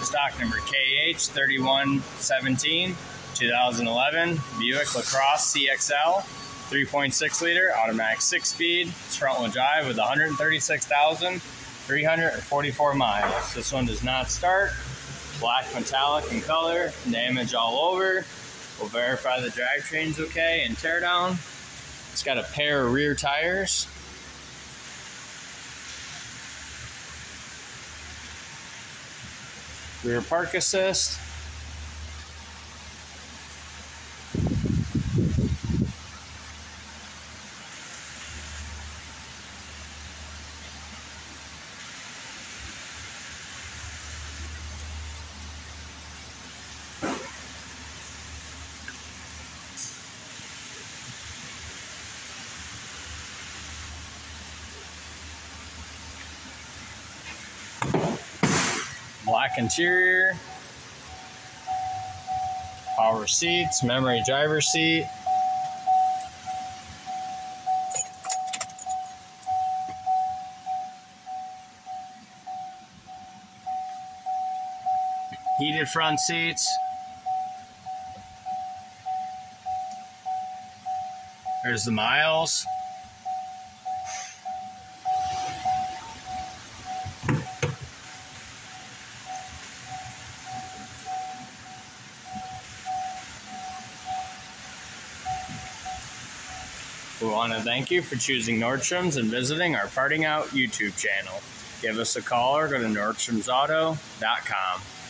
Stock number Kh3117, 2011 Buick Lacrosse Cxl, 3.6 liter, automatic 6-speed. It's front-wheel drive with 136,344 miles. This one does not start. Black metallic in color, damage all over. We'll verify the drivetrain's okay and tear down. It's got a pair of rear tires. Rear park assist. Black interior, power seats, memory driver's seat. Heated front seats. There's the miles. We want to thank you for choosing Nordstrom's and visiting our Parting Out YouTube channel. Give us a call or go to nordstromsauto.com.